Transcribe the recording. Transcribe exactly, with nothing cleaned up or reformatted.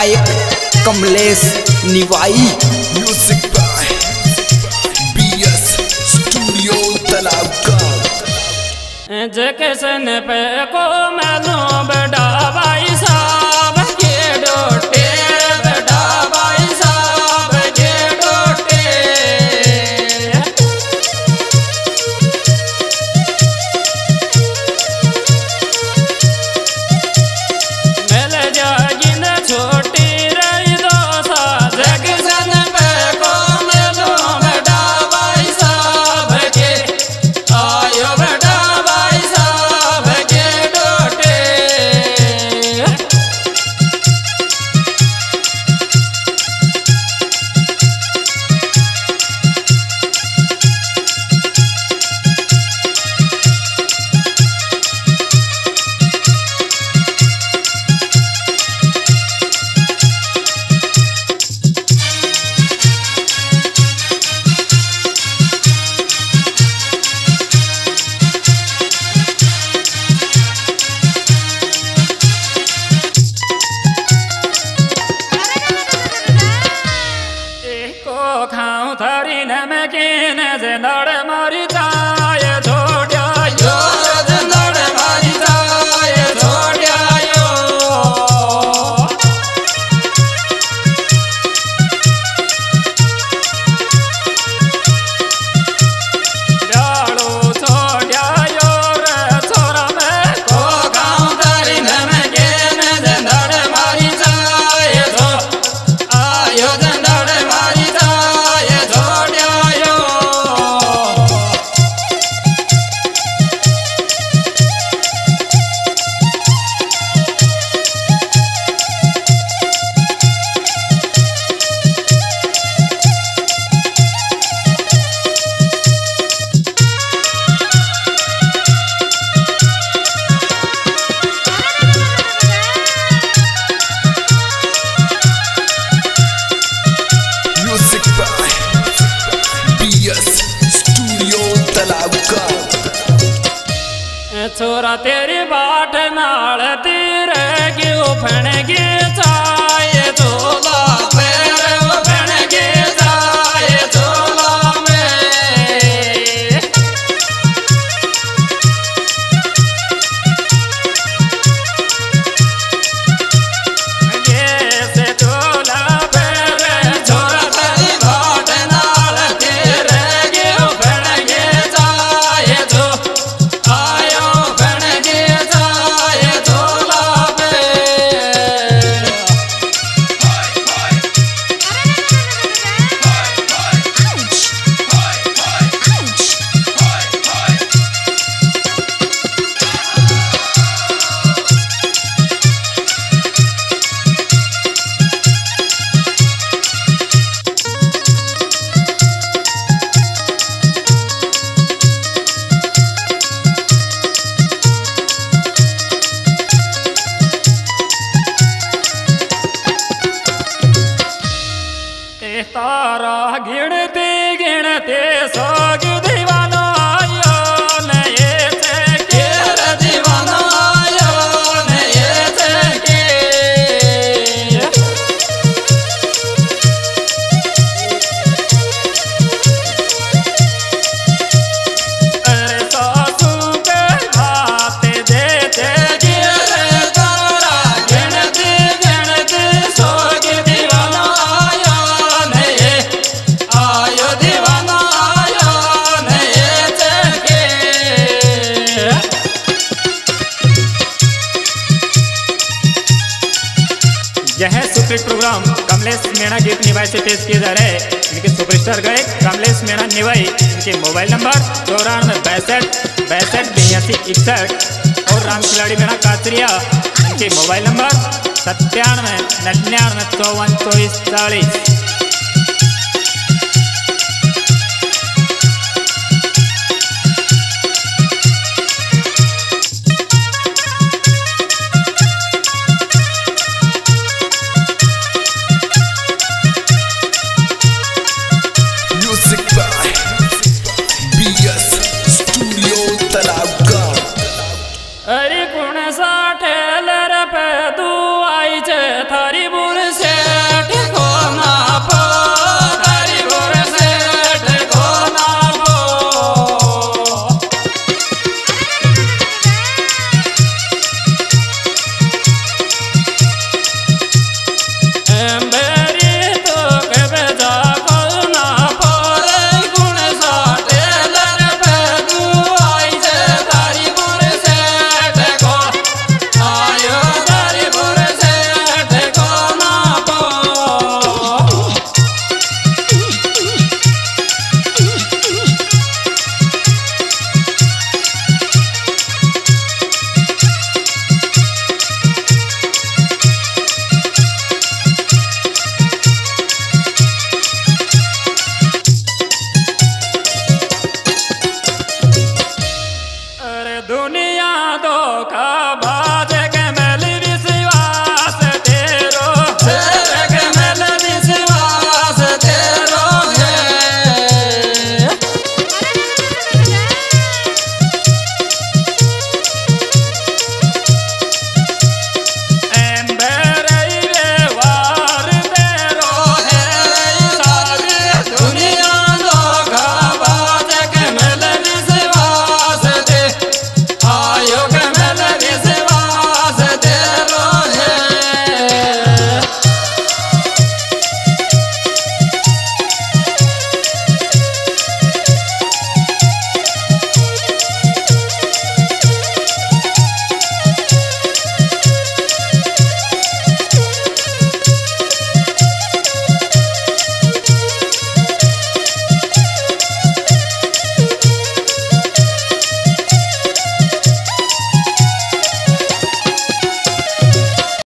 गायक Kamlesh Niwai. Music by BS studio तलावका। जैसन पे को मैनू बड़ा भाई साहब के डोटे, बड़ा भाई साहब के डोटे। मिल जाएगी न छोटी रही दोसा। जैसन पे को मैनू बड़ा भाई साहब के आयो बड़ा खाऊं थारी नमकीन जिंदड़ मारी जाए छोड़िया यो, जिंदड़ मारी जाए छोड़िया यो। डालो छोड़िया यो रे छोरा में को खाऊं थारी नमकीन जिंदड़ मारी जाए छो आयो जिंदड़ मारी छोरा तेरी बाट नाल तेरे की उफणगी चाहे चोला तेरे उफणगी चाहे चोला में। जैसे चोला फेरे छोरा तेरी बाट नाल तेरे की उफणगी चाहे चो तारा गिनते गिनते सोग दीवाना आयो नये से के दीवाना आयो नये से के। अरे सासू के हाथ देते गिरे तारा गिनते गिनते सोग दीवाना आयो आयो दीवाना आयो नये चके। यह सुपरहिट प्रोग्राम कमलेश मीणा गीत निवाई से पेश किए जा रहे हैं। इनके सुपरस्टार गायक कमलेश मीणा निवाई। इनके मोबाइल नंबर चौरानवे बैसठ बैसठ बयासी इकसठ और राम खिलाड़ी मीणा काचरिया। इनके मोबाइल नंबर सत्तानवे निन्यानवे चौवन चौबीस चालीस।